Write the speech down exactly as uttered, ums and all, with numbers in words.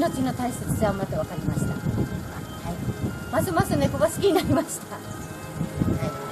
命の大切さをまた分かりました。はい、ますます猫が好きになりました。はい